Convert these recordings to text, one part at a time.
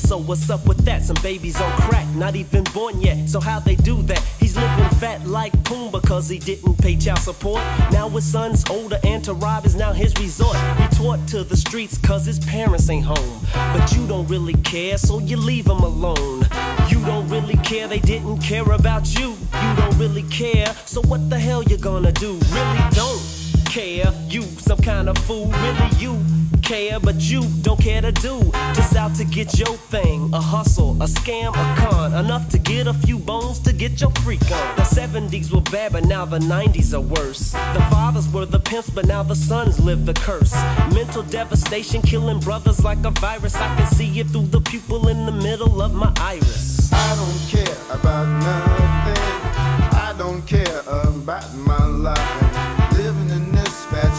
So what's up with that? Some babies on crack, not even born yet. So how they do that? He's living fat like Pumbaa cause he didn't pay child support. Now his son's older and to rob is now his resort. Retort to the streets cause his parents ain't home. But you don't really care, so you leave him alone. You don't really care, they didn't care about you. You don't really care, so what the hell you gonna do? Really don't care, you some kind of fool. Really you care, but you don't care to do. Just out to get your thing, a hustle, a scam, a con. Enough to get a few bones to get your freak on. The 70s were bad, but now the 90s are worse. The fathers were the pimps, but now the sons live the curse. Mental devastation, killing brothers like a virus. I can see it through the pupil in the middle of my iris. I don't care about nothing. I don't care about my life. Living in this fat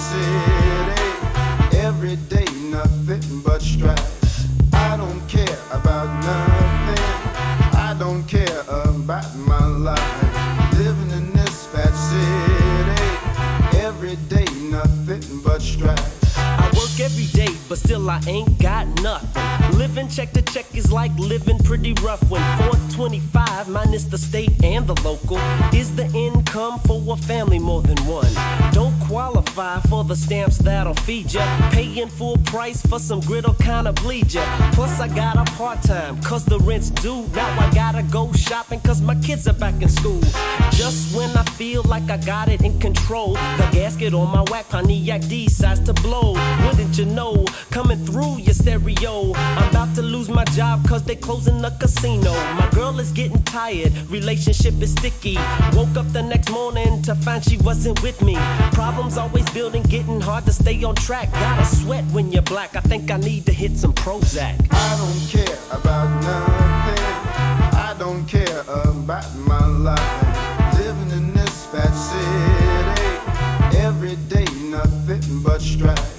city, every day nothing but strife. I don't care about nothing. I don't care about my life. Living in this fat city, every day nothing but strife. I work every day, but still I ain't got nothing. Living check to check is like living pretty rough when 425 minus the state and the local is the income for a family more than one. Don't qualify for the stamps that'll feed ya. Paying full price for some grit'll kinda bleed ya. Plus I got a part-time cause the rent's due. Now I gotta go shopping cause my kids are back in school. Just when I feel like I got it in control, the gasket on my whack Pontiac decides to blow. Wouldn't you know, coming through your stereo, I'm about to lose my job cause they closing the casino. My girl is getting tired, relationship is sticky. Woke up the next morning to find she wasn't with me. Problems always building, getting hard to stay on track. Gotta sweat when you're black, I think I need to hit some Prozac. I don't care about nothing. I don't care about my life. Living in this fat city, every day nothing but strife.